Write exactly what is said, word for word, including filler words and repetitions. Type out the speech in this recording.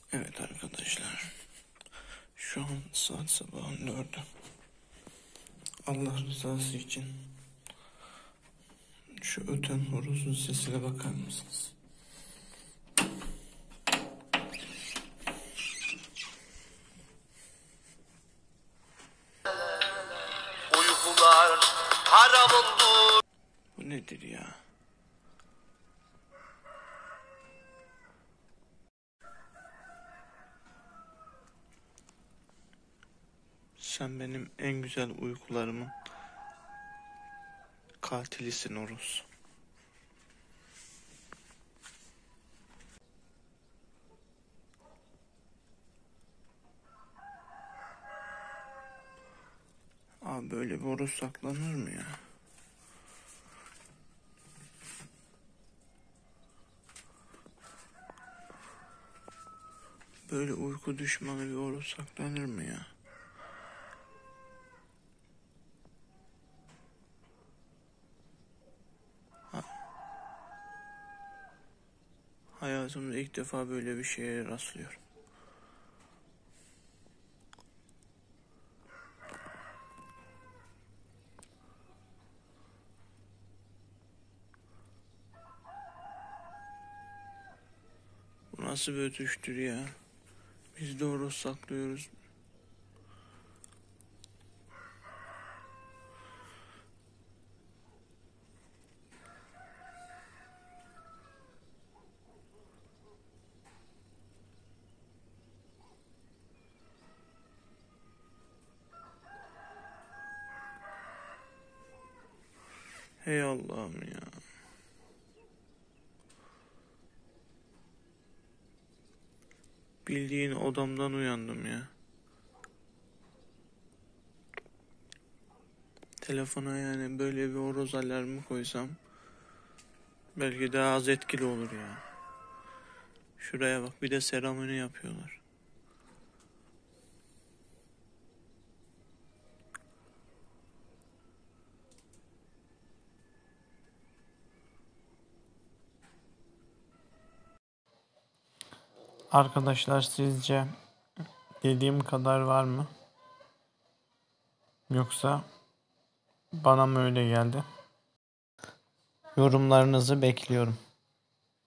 Evet arkadaşlar, şu an saat sabahın dördü. Allah rızası için şu öten horozun sesine bakar mısınız? Uykular haram oldu. Bu nedir ya? Sen benim en güzel uykularımın katilisin horoz. Abi böyle bir horoz saklanır mı ya? Böyle uyku düşmanı bir horoz saklanır mı ya? Ha, hayatımda ilk defa böyle bir şeye rastlıyorum. Bu nasıl bir ötüştür ya? Biz de horoz saklıyoruz. Hey Allah'ım ya. Bildiğin odamdan uyandım ya. Telefona yani böyle bir horoz alarmı koysam belki daha az etkili olur ya. Şuraya bak, bir de seremoni yapıyorlar. Arkadaşlar, sizce dediğim kadar var mı? Yoksa bana mı öyle geldi? Yorumlarınızı bekliyorum.